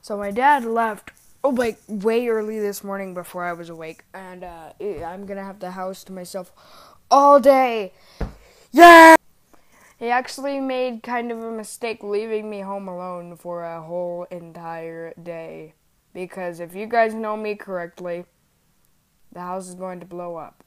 So my dad left, like way early this morning before I was awake, and I'm gonna have the house to myself all day. Yeah! He actually made kind of a mistake leaving me home alone for a whole entire day. Because if you guys know me correctly, the house is going to blow up.